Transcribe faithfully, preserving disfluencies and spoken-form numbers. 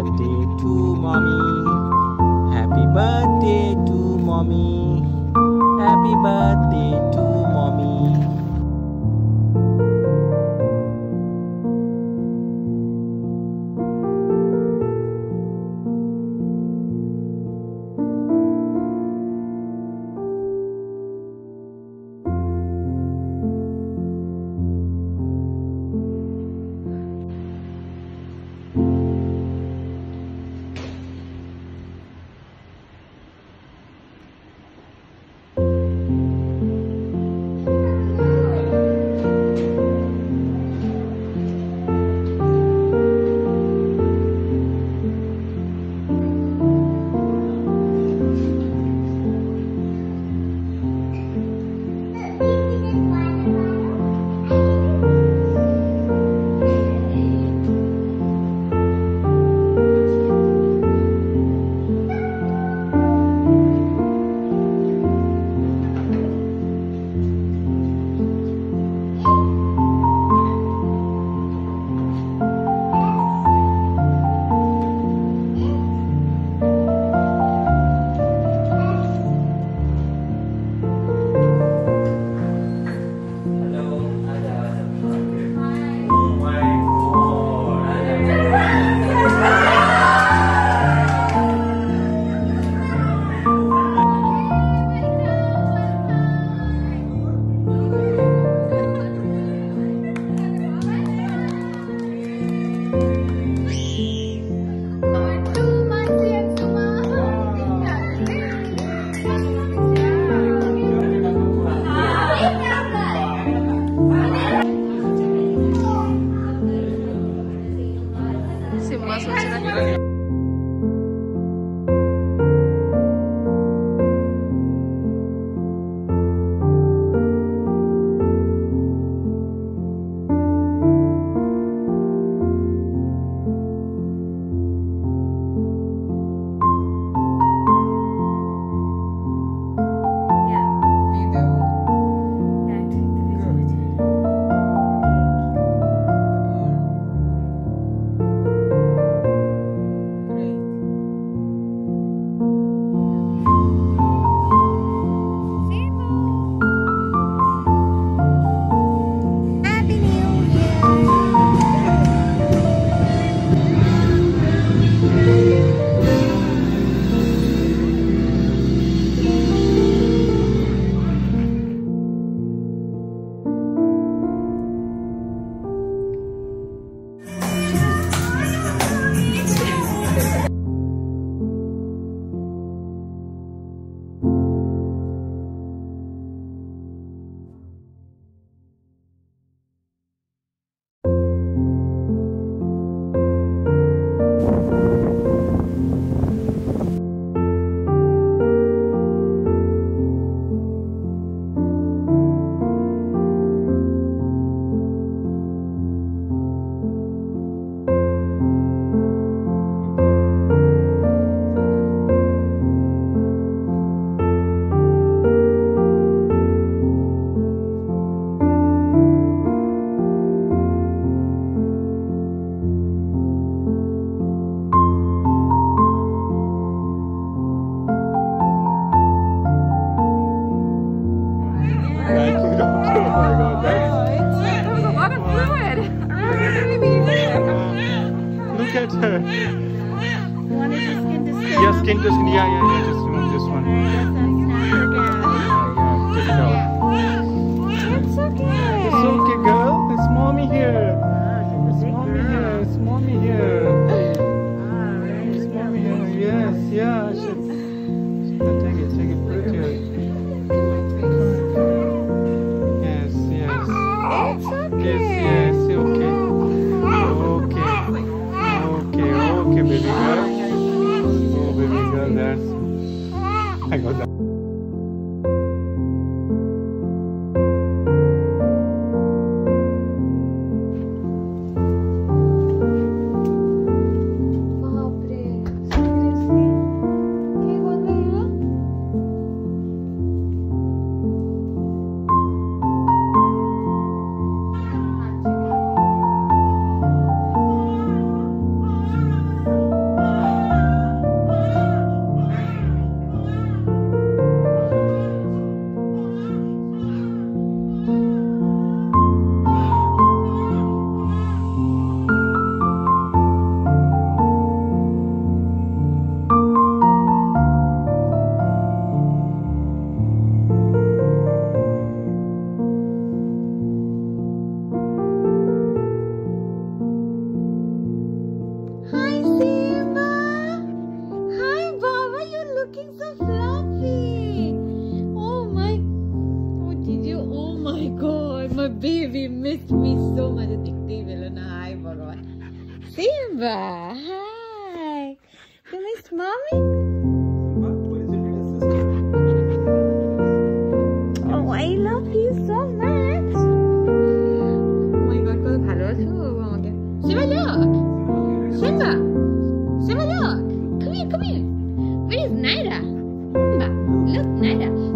birthday to mommy. Happy birthday to mommy. Happy birthday to mommy. Look at her. You want to skin to skin? Yeah, skin to skin. Yeah, yeah, yeah. Just remove this one. Yeah, take it out. It's okay. It's okay, girl. It's mommy here. It's mommy here. It's mommy here. It's mommy here. Yes, yeah. She, she can take it. Take it. Put it here. Yes, yes. It's okay. Yes, yes. Okay. Okay. Okay. Okay, baby girl. Oh, baby girl. That's. I got that. Simba, hi. You miss mommy? Where is your little sister? Oh, I love you so much. Oh my God, কত ভালোবাসো আমাকে। Simba, look. Simba. Simba, look. Come here, come here. Where is Naira? Simba, look, Naira.